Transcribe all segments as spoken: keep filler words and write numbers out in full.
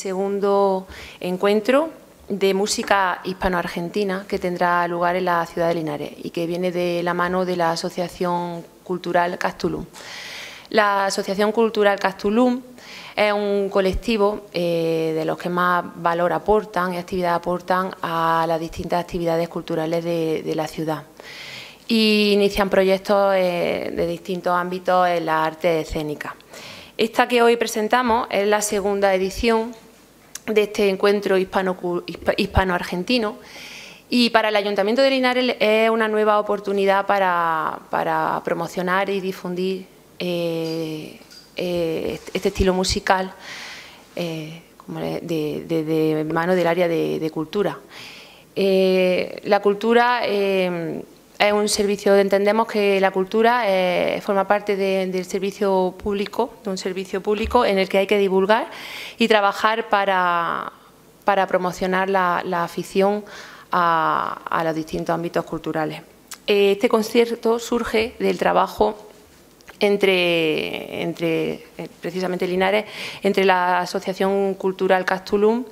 segundo encuentro de música hispano-argentina que tendrá lugar en la ciudad de Linares y que viene de la mano de la Asociación Cultural Castulum. La Asociación Cultural Castulum es un colectivo eh, de los que más valor aportan y actividad aportan a las distintas actividades culturales de, de la ciudad. Y inician proyectos eh, de distintos ámbitos en las artes escénicas. Esta que hoy presentamos es la segunda edición de este encuentro hispano-argentino y para el Ayuntamiento de Linares es una nueva oportunidad para, para promocionar y difundir eh, eh, este estilo musical eh, de, de, de mano del área de, de cultura. Eh, la cultura eh, es un servicio, entendemos que la cultura eh, forma parte de, del servicio público, de un servicio público en el que hay que divulgar y trabajar para, para promocionar la, la afición a, a los distintos ámbitos culturales. Este concierto surge del trabajo entre, entre precisamente Linares, entre la Asociación Cultural Castulum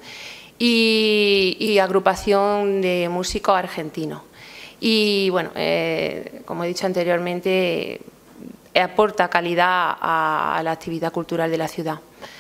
y, y agrupación de músicos argentinos. Y bueno, eh, como he dicho anteriormente, eh, aporta calidad a, a la actividad cultural de la ciudad.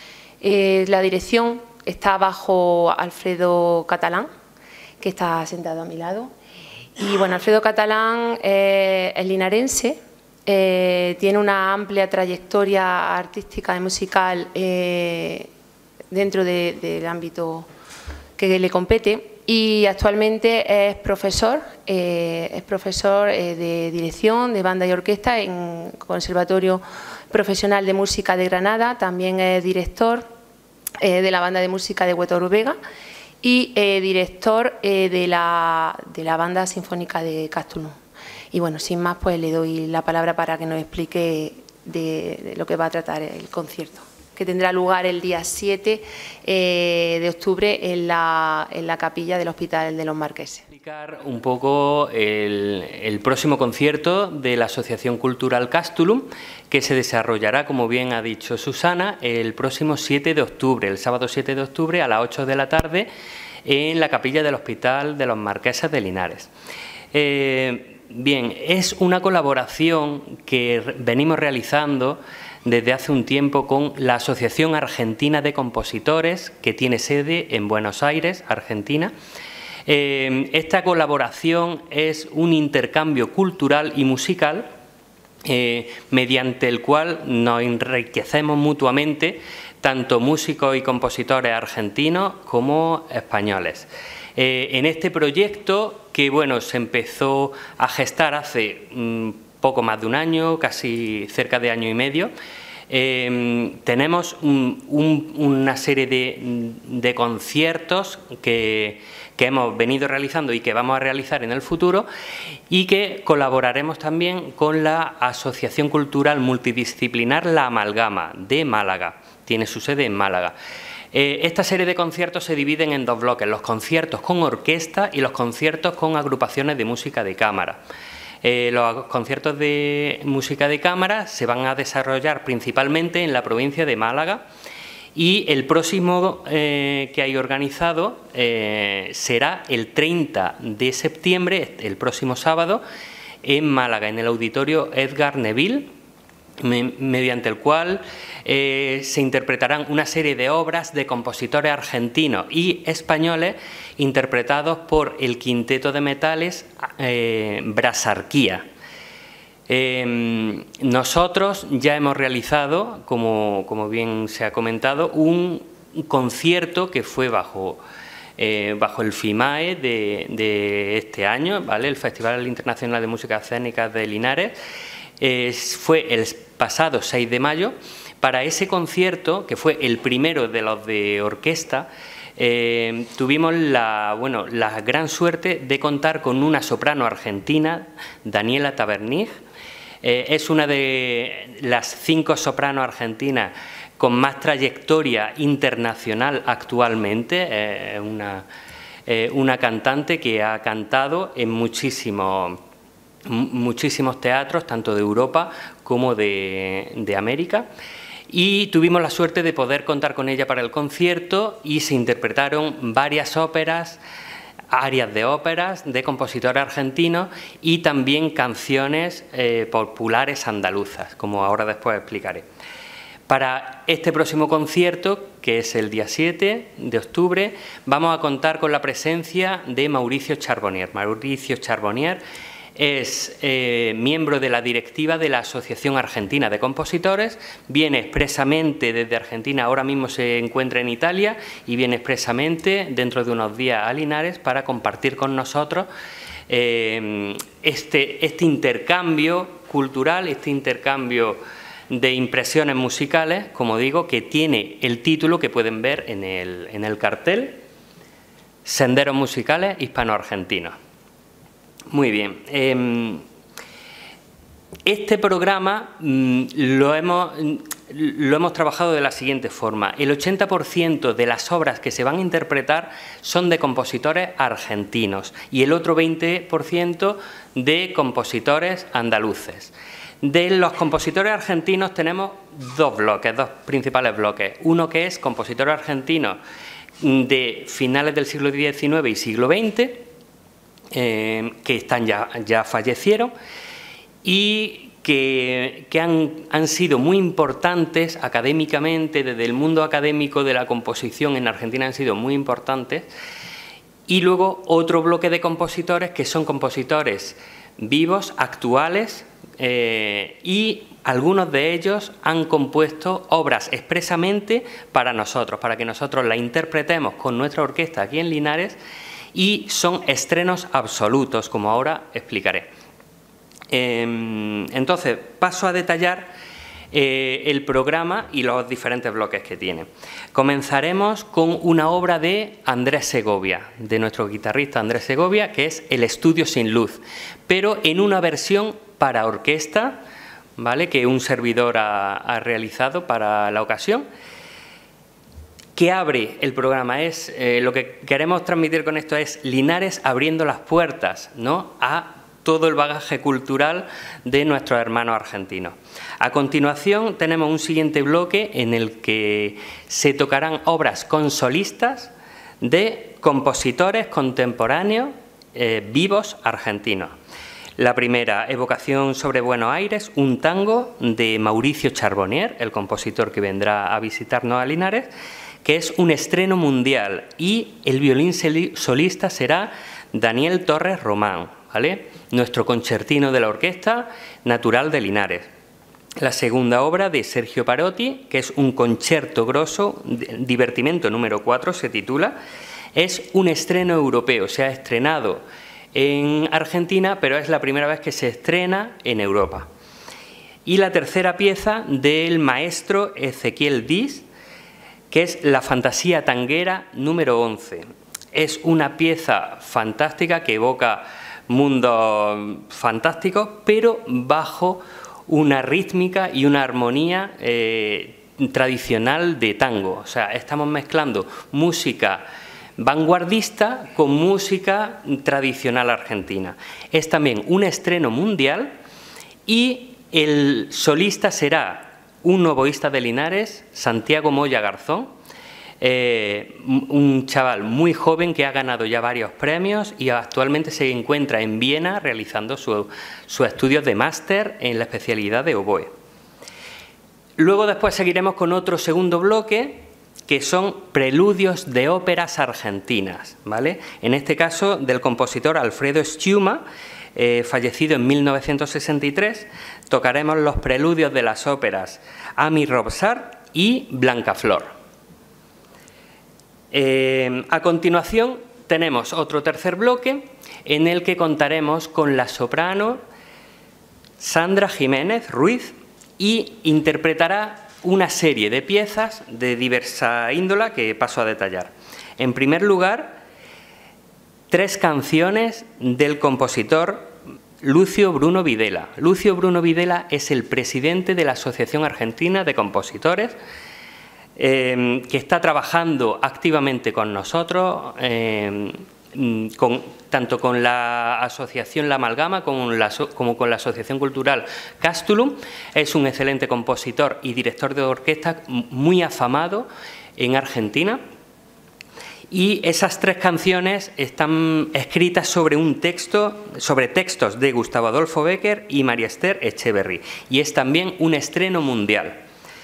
Eh, la dirección está bajo Alfredo Catalán, que está sentado a mi lado. Y bueno, Alfredo Catalán eh, es linarense, eh, tiene una amplia trayectoria artística y musical eh, dentro de, del ámbito que le compete. Y actualmente es profesor, eh, es profesor eh, de dirección de banda y orquesta en Conservatorio Profesional de Música de Granada, también es director eh, de la banda de música de Huetor Vega y eh, director eh, de, la, de la banda sinfónica de Castulum. Y bueno, sin más, pues le doy la palabra para que nos explique de, de lo que va a tratar el concierto, que tendrá lugar el día siete eh, de octubre en la, en la capilla del Hospital de los Marqueses. Explicar un poco el, el próximo concierto de la Asociación Cultural Castulum, que se desarrollará, como bien ha dicho Susana, el próximo siete de octubre, el sábado siete de octubre a las ocho de la tarde, en la capilla del Hospital de los Marqueses de Linares. Eh, bien, es una colaboración que venimos realizando desde hace un tiempo con la Asociación Argentina de Compositores, que tiene sede en Buenos Aires, Argentina. Eh, esta colaboración es un intercambio cultural y musical eh, mediante el cual nos enriquecemos mutuamente, tanto músicos y compositores argentinos como españoles. Eh, en este proyecto, que bueno, se empezó a gestar hace mmm, poco más de un año, casi cerca de año y medio, eh, tenemos un, un, una serie de, de conciertos que, que hemos venido realizando y que vamos a realizar en el futuro y que colaboraremos también con la Asociación Cultural Multidisciplinar La Amalgama de Málaga, tiene su sede en Málaga. Eh, esta serie de conciertos se dividen en dos bloques, los conciertos con orquesta y los conciertos con agrupaciones de música de cámara. Eh, los conciertos de música de cámara se van a desarrollar principalmente en la provincia de Málaga y el próximo eh, que hay organizado eh, será el treinta de septiembre, el próximo sábado, en Málaga, en el Auditorio Edgar Neville, mediante el cual eh, se interpretarán una serie de obras de compositores argentinos y españoles interpretados por el Quinteto de Metales eh, Brasarquía. Eh, nosotros ya hemos realizado, como, como bien se ha comentado, un concierto que fue bajo, eh, bajo el FIMAE de, de este año, ¿vale? El Festival Internacional de Música Escénica de Linares. Eh, fue el pasado seis de mayo. Para ese concierto, que fue el primero de los de orquesta, eh, tuvimos la, bueno, la gran suerte de contar con una soprano argentina, Daniela Tabernig. Eh, es una de las cinco sopranos argentinas con más trayectoria internacional actualmente, eh, una, eh, una cantante que ha cantado en muchísimos muchísimos teatros, tanto de Europa como de, de América. y tuvimos la suerte de poder contar con ella para el concierto y se interpretaron varias óperas, arias de óperas de compositores argentinos y también canciones eh, populares andaluzas, como ahora después explicaré. Para este próximo concierto, que es el día siete de octubre, vamos a contar con la presencia de Mauricio Charbonnier. Mauricio Charbonnier es eh, miembro de la directiva de la Asociación Argentina de Compositores, viene expresamente desde Argentina, ahora mismo se encuentra en Italia y viene expresamente dentro de unos días a Linares para compartir con nosotros eh, este, este intercambio cultural, este intercambio de impresiones musicales, como digo, que tiene el título que pueden ver en el, en el cartel, Senderos Musicales Hispano-Argentinos. Muy bien. Eh, este programa mm, lo, hemos, lo hemos trabajado de la siguiente forma. El ochenta por ciento de las obras que se van a interpretar son de compositores argentinos y el otro veinte por ciento de compositores andaluces. De los compositores argentinos tenemos dos bloques, dos principales bloques. Uno que es compositores argentinos de finales del siglo diecinueve y siglo veinte, eh, que están ya, ya fallecieron y que, que han, han sido muy importantes académicamente, desde el mundo académico de la composición en Argentina han sido muy importantes. Y luego otro bloque de compositores que son compositores vivos, actuales, Eh, y algunos de ellos han compuesto obras expresamente para nosotros, para que nosotros las interpretemos con nuestra orquesta aquí en Linares, y son estrenos absolutos, como ahora explicaré. Eh, entonces, paso a detallar eh, el programa y los diferentes bloques que tiene. Comenzaremos con una obra de Andrés Segovia, de nuestro guitarrista Andrés Segovia, que es El Estudio sin luz, pero en una versión para orquesta, ¿vale?, que un servidor ha, ha realizado para la ocasión, que abre el programa. Es, eh, lo que queremos transmitir con esto es Linares abriendo las puertas, ¿no?, a todo el bagaje cultural de nuestros hermanos argentinos. A continuación tenemos un siguiente bloque en el que se tocarán obras con solistas de compositores contemporáneos eh, vivos argentinos. La primera, Evocación sobre Buenos Aires, un tango de Mauricio Charbonnier, el compositor que vendrá a visitarnos a Linares, que es un estreno mundial, y el violín solista será Daniel Torres Román, ¿vale?, nuestro concertino de la orquesta natural de Linares. La segunda obra de Sergio Parotti, que es un concierto grosso, divertimento número cuatro se titula, es un estreno europeo, se ha estrenado en Argentina, pero es la primera vez que se estrena en Europa. Y la tercera pieza del maestro Ezequiel Diz, que es la Fantasía Tanguera número once. Es una pieza fantástica que evoca mundos fantásticos, pero bajo una rítmica y una armonía eh, tradicional de tango. O sea, estamos mezclando música vanguardista con música tradicional argentina. Es también un estreno mundial y el solista será un novoísta de Linares, Santiago Moya Garzón, eh, un chaval muy joven que ha ganado ya varios premios y actualmente se encuentra en Viena realizando sus su estudios de máster en la especialidad de oboe. Luego después seguiremos con otro segundo bloque, que son preludios de óperas argentinas, ¿vale? En este caso del compositor Alfredo Schiuma, eh, fallecido en mil novecientos sesenta y tres, tocaremos los preludios de las óperas Ami Robsart y Blancaflor. Eh, a continuación tenemos otro tercer bloque en el que contaremos con la soprano Sandra Jiménez Ruiz y interpretará una serie de piezas de diversa índola que paso a detallar. En primer lugar, tres canciones del compositor Lucio Bruno Videla. Lucio Bruno Videla es el presidente de la Asociación Argentina de Compositores, eh, que está trabajando activamente con nosotros, eh, con, tanto con la asociación La Amalgama como, la, como con la Asociación Cultural Castulum. Es un excelente compositor y director de orquesta muy afamado en Argentina. Y esas tres canciones están escritas sobre un texto, sobre textos de Gustavo Adolfo Bécquer y María Esther Echeverry. Y es también un estreno mundial.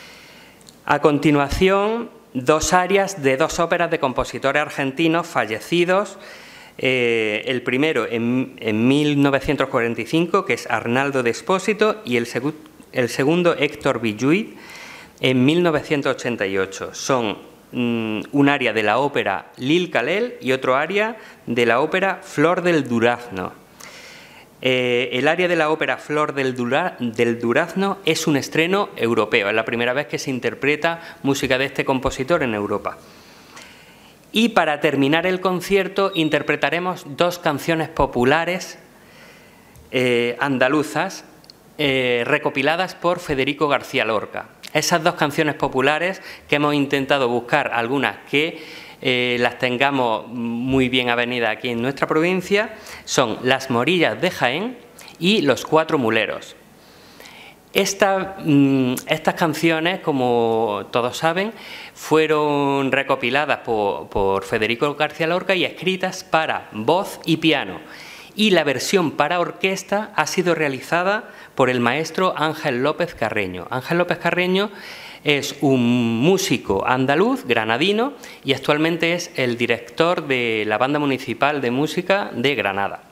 A continuación, dos arias de dos óperas de compositores argentinos fallecidos. Eh, el primero en, en mil novecientos cuarenta y cinco, que es Arnaldo de Espósito, y el, segu el segundo, Héctor Villuit, en mil novecientos ochenta y ocho. Son un aria de la ópera Lil Calel y otro aria de la ópera Flor del Durazno. Eh, el aria de la ópera Flor del, Dura, del Durazno es un estreno europeo, es la primera vez que se interpreta música de este compositor en Europa. Y para terminar el concierto interpretaremos dos canciones populares eh, andaluzas eh, recopiladas por Federico García Lorca. Esas dos canciones populares que hemos intentado buscar, algunas que eh, las tengamos muy bien avenidas aquí en nuestra provincia, son Las Morillas de Jaén y Los Cuatro Muleros. Esta, mmm, estas canciones, como todos saben, fueron recopiladas por, por Federico García Lorca y escritas para voz y piano. Y la versión para orquesta ha sido realizada por el maestro Ángel López Carreño. Ángel López Carreño es un músico andaluz, granadino, y actualmente es el director de la Banda Municipal de Música de Granada.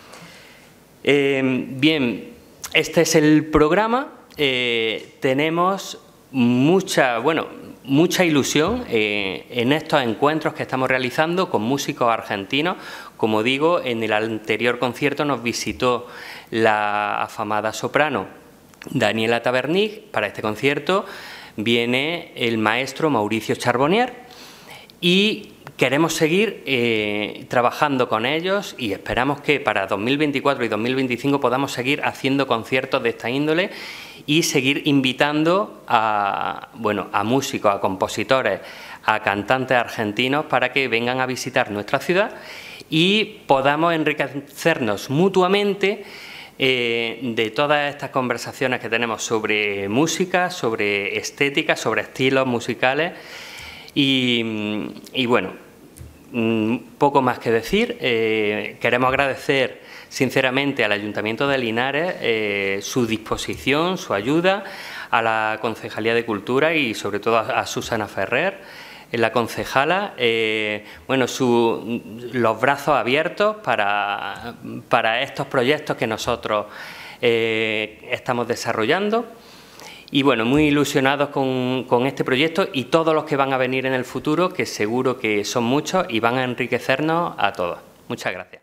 Eh, bien, este es el programa. Eh, tenemos mucha, bueno, mucha ilusión eh, en estos encuentros que estamos realizando con músicos argentinos. Como digo, en el anterior concierto nos visitó la afamada soprano Daniela Tabernig. Para este concierto viene el maestro Mauricio Charbonnier y queremos seguir eh, trabajando con ellos y esperamos que para dos mil veinticuatro y dos mil veinticinco podamos seguir haciendo conciertos de esta índole y seguir invitando a, bueno, a músicos, a compositores, a cantantes argentinos para que vengan a visitar nuestra ciudad y podamos enriquecernos mutuamente eh, de todas estas conversaciones que tenemos sobre música, sobre estética, sobre estilos musicales y, y bueno, poco más que decir. Eh, queremos agradecer sinceramente al Ayuntamiento de Linares eh, su disposición, su ayuda, a la Concejalía de Cultura y sobre todo a, a Susana Ferrer, la concejala, eh, bueno, su, los brazos abiertos para, para estos proyectos que nosotros eh, estamos desarrollando. Y bueno, muy ilusionados con, con este proyecto y todos los que van a venir en el futuro, que seguro que son muchos y van a enriquecernos a todos. Muchas gracias.